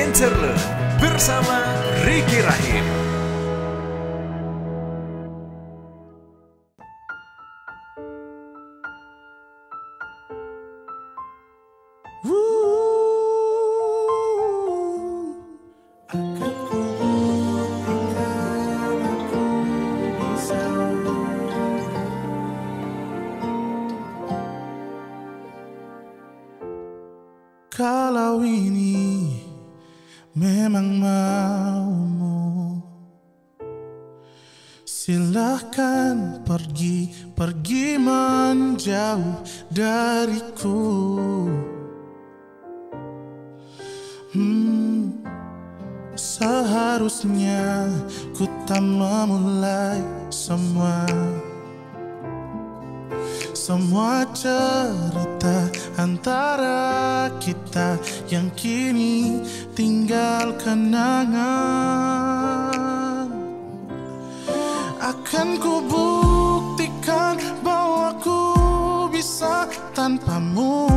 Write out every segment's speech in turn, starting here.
Interlude bersama Ricky Rahim. Kalau ini memang maumu, silahkan pergi menjauh dariku. Seharusnya ku tak memulai semua cerita antara kita yang kini tinggal kenangan. Akan ku buktikan bahwa ku bisa tanpamu.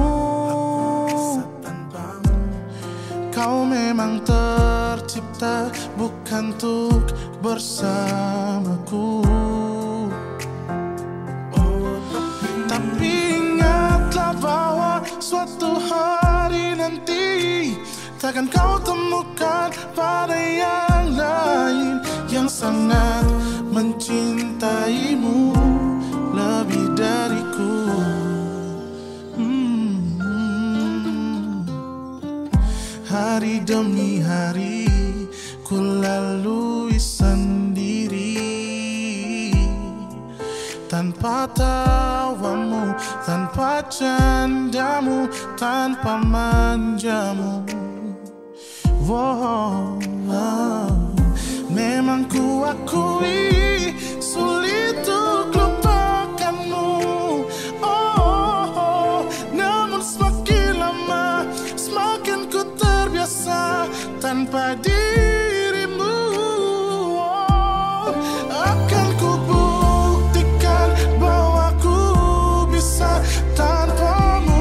Kau memang tercipta bukan untuk bersamaku. Bahwa suatu hari nanti takkan kau temukan pada yang lain yang sangat mencintaimu lebih dariku. Hari demi hari ku lalui sendiri tanpa tawamu, tanpa candamu, tanpa manjamu. Wow, memang ku akui sulit untuk lupakanmu. Namun semakin lama semakin ku terbiasa tanpa dirimu. Akan ku buktikan bahwa ku bisa tanpamu.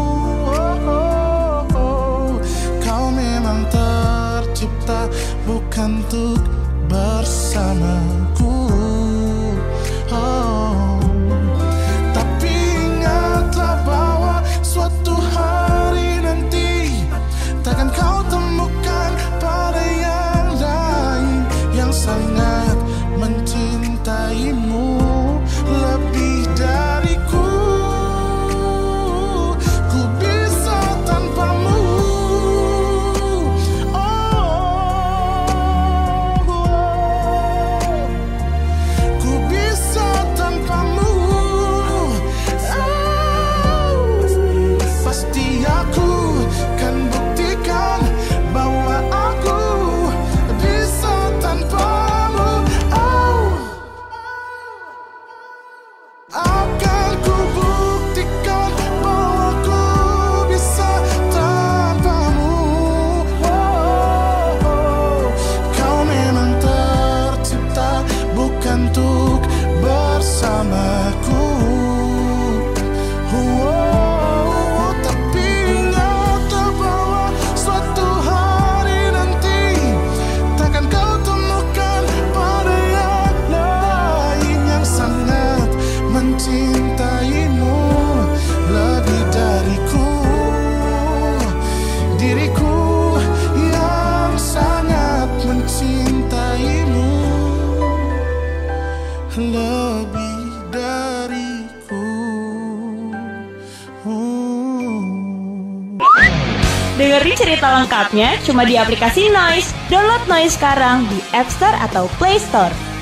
Kau memang tercipta bukan untuk bersamaku. Tapi ingatlah bahwa suatu hari nanti takkan kau temukan pada yang lain yang sangat mencintaimu lebih dariku. Ku bisa tanpamu. Ku bisa tanpamu. Pasti aku kan buktikan bahwa aku bisa tanpamu. Akan ku buktikan bahwa ku bisa tanpamu. Kau memang tercipta bukan untuk bersamaku. Tapi ingatlah bahwa suatu hari nanti takkan kau temukan pada yang lain yang sangat mencintaimu lebih dariku. Diriku yang sangat mencintaimu lebih dariku. Dengerin cerita lengkapnya cuma di aplikasi Noise. Download Noise sekarang di App Store atau Play Store.